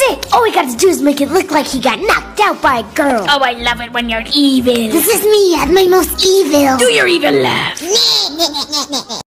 it! All we gotta do is make it look like he got knocked out by a girl. Oh, I love it when you're evil. This is me at my most evil. Do your evil laugh.